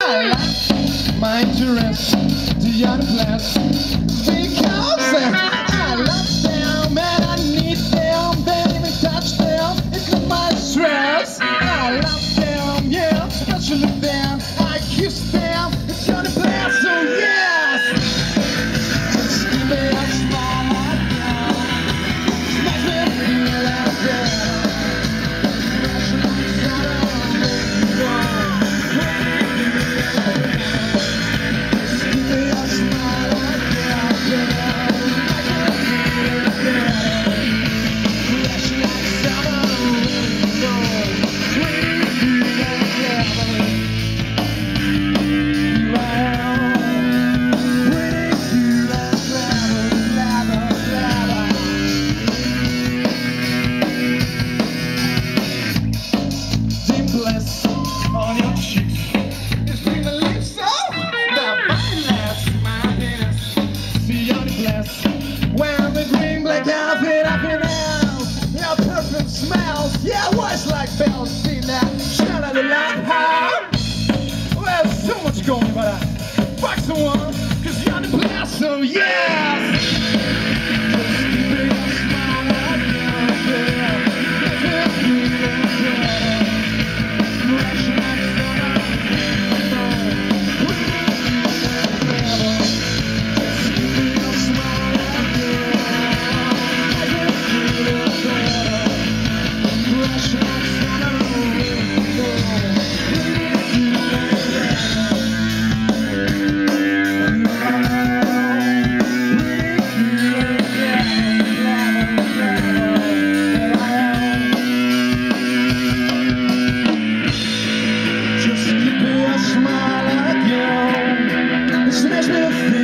I lost my interest to Dimpless because I love them and I need them. They don't even touch them, it could my stress. I love them, yeah, especially them. I kiss them, it's Dimpless, so yes. Just give me a smile like that, makes me feel like that. Dimpless on your cheeks, it's bring the lips so the violence, my penis. See your Dimpless when the green black outfit up in house. Your perfume smells, yeah, voice like bells. See that, shine out the light high. Well, there's so much going, but I fuck someone, cause you're Dimpless, so yes. Just keep it a smile like that, makes me feel like that. Smile like you, it makes me feel